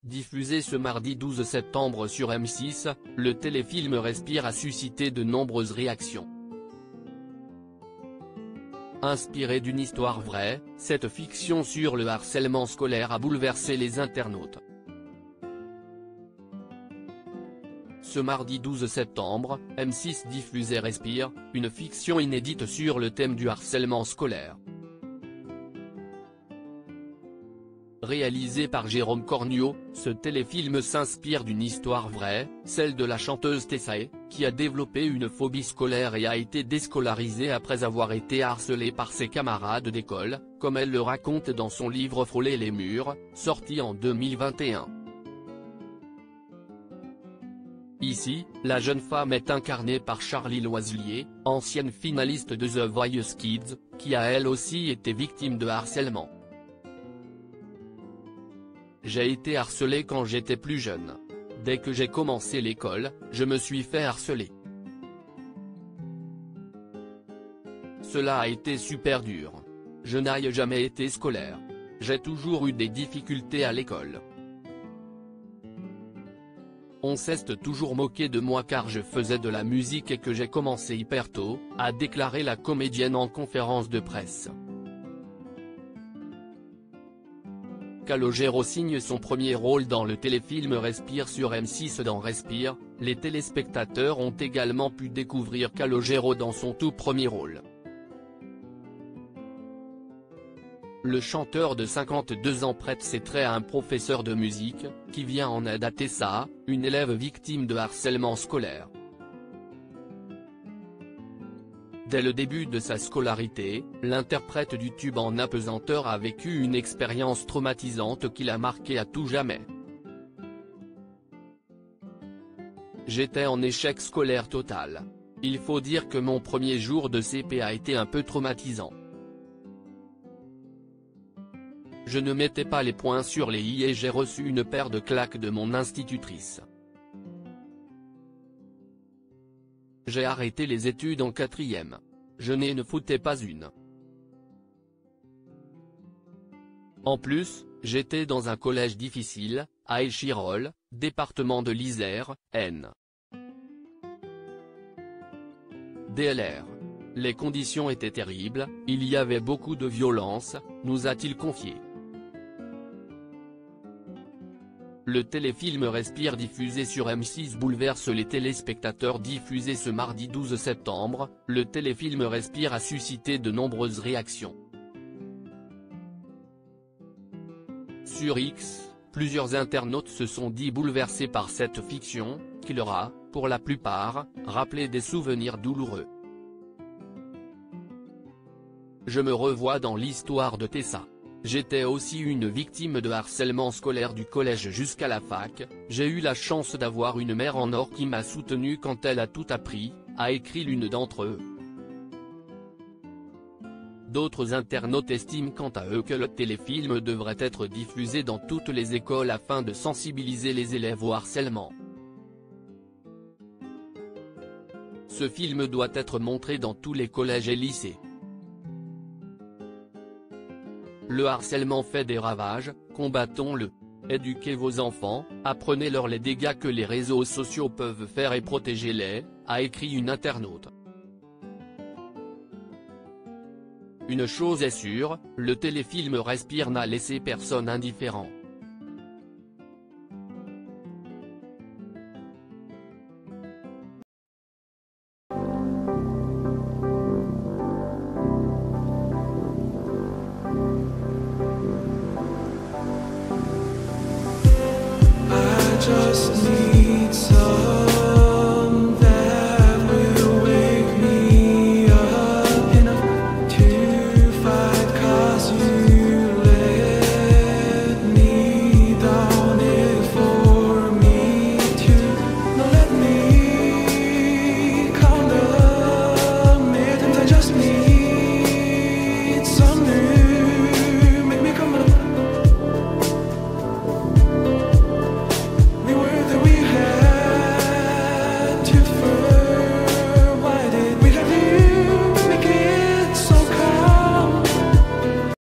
Diffusé ce mardi 12 septembre sur M6, le téléfilm Respire a suscité de nombreuses réactions. Inspiré d'une histoire vraie, cette fiction sur le harcèlement scolaire a bouleversé les internautes. Ce mardi 12 septembre, M6 diffusait Respire, une fiction inédite sur le thème du harcèlement scolaire. Réalisé par Jérôme Cornio, ce téléfilm s'inspire d'une histoire vraie, celle de la chanteuse Tessae, qui a développé une phobie scolaire et a été déscolarisée après avoir été harcelée par ses camarades d'école, comme elle le raconte dans son livre Frôler les murs, sorti en 2021. Ici, la jeune femme est incarnée par Charlie Loiselier, ancienne finaliste de The Voice Kids, qui a elle aussi été victime de harcèlement. J'ai été harcelée quand j'étais plus jeune. Dès que j'ai commencé l'école, je me suis fait harceler. Cela a été super dur. Je n'ai jamais été scolaire. J'ai toujours eu des difficultés à l'école. On s'est toujours moqué de moi car je faisais de la musique et que j'ai commencé hyper tôt, a déclaré la comédienne en conférence de presse. Calogero signe son premier rôle dans le téléfilm Respire sur M6. Dans Respire, les téléspectateurs ont également pu découvrir Calogero dans son tout premier rôle. Le chanteur de 52 ans prête ses traits à un professeur de musique, qui vient en aide à Tessa, une élève victime de harcèlement scolaire. Dès le début de sa scolarité, l'interprète du tube en apesanteur a vécu une expérience traumatisante qui l'a marqué à tout jamais. J'étais en échec scolaire total. Il faut dire que mon premier jour de CP a été un peu traumatisant. Je ne mettais pas les points sur les i et j'ai reçu une paire de claques de mon institutrice. J'ai arrêté les études en 4e. Je ne foutais pas une. En plus, j'étais dans un collège difficile, à Échirolles, département de l'Isère, N. DLR. Les conditions étaient terribles, il y avait beaucoup de violence, nous a-t-il confié. Le téléfilm Respire diffusé sur M6 bouleverse les téléspectateurs. Diffusé ce mardi 12 septembre, le téléfilm Respire a suscité de nombreuses réactions. Sur X, plusieurs internautes se sont dit bouleversés par cette fiction, qui leur a, pour la plupart, rappelé des souvenirs douloureux. Je me revois dans l'histoire de Tessa. J'étais aussi une victime de harcèlement scolaire du collège jusqu'à la fac, j'ai eu la chance d'avoir une mère en or qui m'a soutenu quand elle a tout appris, a écrit l'une d'entre eux. D'autres internautes estiment quant à eux que le téléfilm devrait être diffusé dans toutes les écoles afin de sensibiliser les élèves au harcèlement. Ce film doit être montré dans tous les collèges et lycées. Le harcèlement fait des ravages, combattons-le. Éduquez vos enfants, apprenez-leur les dégâts que les réseaux sociaux peuvent faire et protégez-les, a écrit une internaute. Une chose est sûre, le téléfilm Respire n'a laissé personne indifférent.